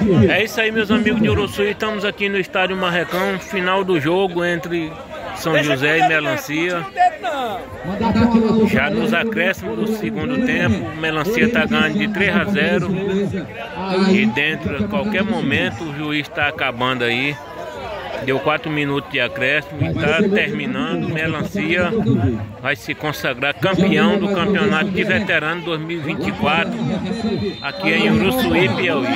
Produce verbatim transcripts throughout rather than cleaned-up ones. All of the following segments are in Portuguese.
É isso aí, meus amigos de Uruçuí. Estamos aqui no estádio Marrecão, final do jogo entre São José e Melancia. Já nos acréscimos do segundo tempo, Melancia está ganhando de três a zero. E dentro, a qualquer momento, o juiz está acabando aí. Deu quatro minutos de acréscimo e está terminando. Melancia vai se consagrar campeão do campeonato de veterano dois mil e vinte e quatro aqui em Uruçuí, Piauí.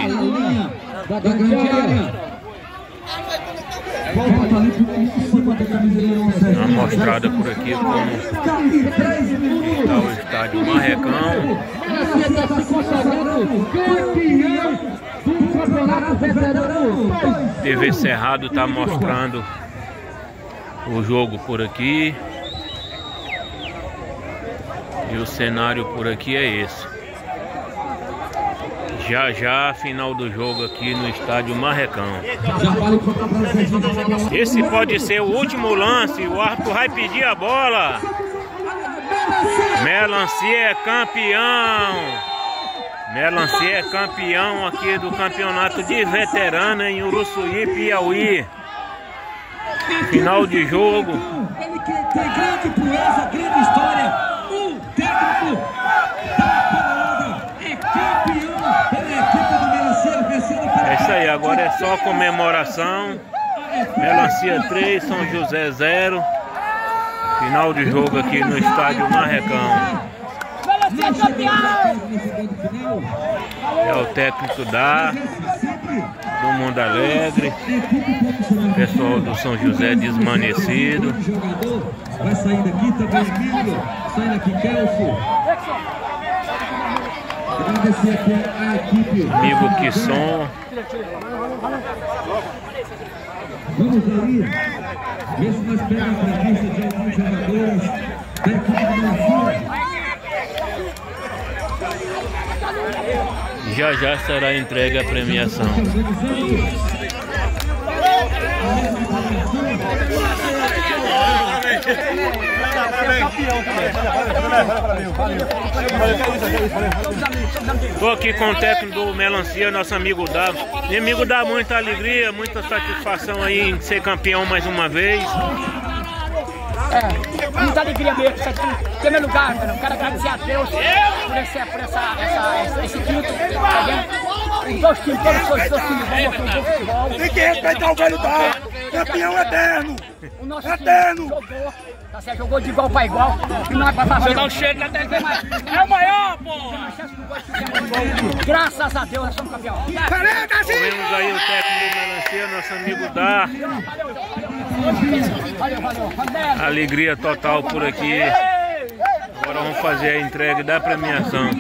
Uma mostrada por aqui como está o estádio Marrecão. T V Cerrado está mostrando o jogo por aqui. E o cenário por aqui é esse. Já já, final do jogo aqui no estádio Marrecão. Esse pode ser o último lance. O árbitro vai pedir a bola. Melancia é campeão. Melancia é campeão aqui do campeonato de veterano em Uruçuí, Piauí. Final de jogo. Ele que tem grande proeza, grande história. O técnico da é campeão pela equipe do Melancia, vencendo pela... É isso aí, agora é só comemoração. Melancia três, São José zero. Final de jogo aqui no estádio Marrecão. É o técnico da do Mundo Alegre, pessoal do São José desmanecido. Vai sair daqui também, Emílio. Sai daqui, Kelso. Agradecer aqui a equipe. Amigo Kisson. Vamos aí. Ver se nós pegamos a entrevista de alguns jogadores da equipe do Melancia. Já já será entregue a premiação. Estou aqui com o técnico do Melancia, nosso amigo Dá. Meu amigo dá muita alegria, muita satisfação aí em ser campeão mais uma vez. É, muita alegria mesmo, isso aqui, em primeiro lugar, cara, eu quero agradecer a Deus por, esse, por essa, essa, esse título, tá vendo? Os dois times, todos os dois times vão mostrar um bom futebol. Tem que respeitar o velho da campeão eterno, O nosso eterno. time jogou, tá certo, jogou de igual para igual, e não é para fazer Dá um cheiro na T V, é o maior, pô! Graças a Deus, nós somos campeão. Vemos aí o técnico do Melancia, nosso amigo Dá. Valeu, valeu, valeu. Alegria total por aqui. Agora vamos fazer a entrega da premiação.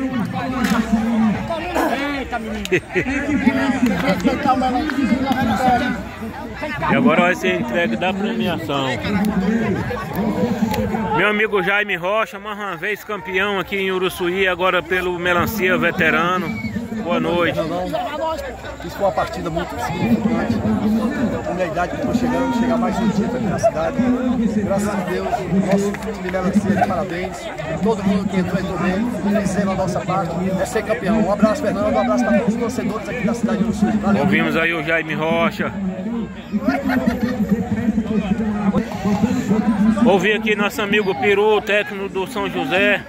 E agora vai ser a entrega da premiação. Meu amigo Jaime Rocha, mais uma vez campeão aqui em Uruçuí, agora pelo Melancia veterano. Boa noite. Isso foi uma partida muito significante. A minha idade que estou chegando, chegar mais um título aqui na cidade. Graças a Deus, nosso time de Melancia de parabéns. Todo mundo que entrou, entrou bem. Fizemos a nossa parte, é ser campeão. Um abraço, Fernando. Um abraço para todos os torcedores aqui da cidade de Uruçuí. Valeu. Ouvimos aí o Jaime Rocha. Ouvi aqui nosso amigo Peru, técnico do São José.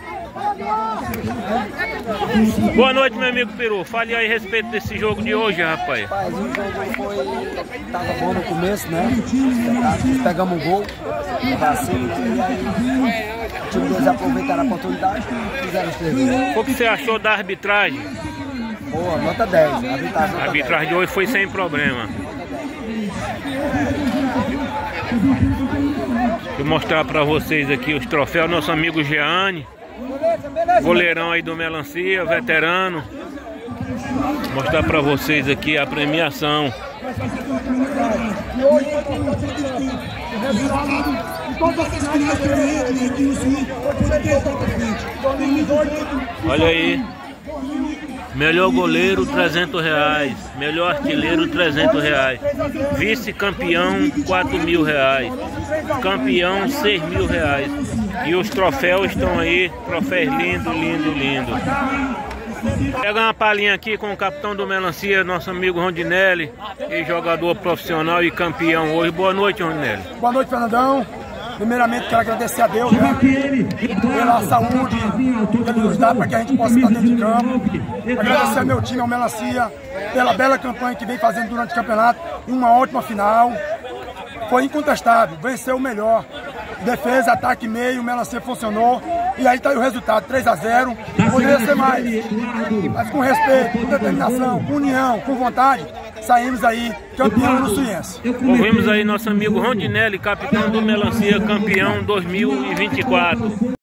Boa noite, meu amigo Peru. Fale aí a respeito desse jogo de hoje, rapaz. Rapaz, o jogo foi... tava bom no começo, né? Pegamos um gol, vacilo, e aí o time dois aproveitaram a oportunidade e fizeram os três gols. O que você achou da arbitragem? Boa, nota dez. A arbitragem, A arbitragem de hoje foi sem problema. Vou mostrar pra vocês aqui os troféus. Nosso amigo Jeane, goleirão aí do Melancia, veterano. Vou mostrar pra vocês aqui a premiação. Olha aí. Melhor goleiro, trezentos reais. Melhor artilheiro, trezentos reais. Vice-campeão, quatro mil reais. Campeão, seis mil reais. E os troféus estão aí. Troféus lindo, lindo, lindo. Pegar uma palhinha aqui com o capitão do Melancia, nosso amigo Rondinelli, e jogador profissional e campeão hoje. Boa noite, Rondinelli. Boa noite, Fernandão. Primeiramente, quero agradecer a Deus, né, pela saúde que Ele nos dá para que a gente possa estar dentro de campo. Agradecer ao meu time, ao Melancia, pela bela campanha que vem fazendo durante o campeonato e uma ótima final. Foi incontestável, venceu o melhor. Defesa, ataque, meio, o Melancia funcionou. E aí está aí o resultado, três a zero. Poderia ser mais, mas com respeito, com determinação, com união, com vontade, saímos aí campeão uruçuiense. Ouvimos aí nosso amigo Rondinelli, capitão do Melancia, campeão dois mil e vinte e quatro.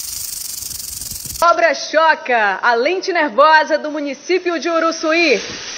Obra Choca, a lente nervosa do município de Uruçuí.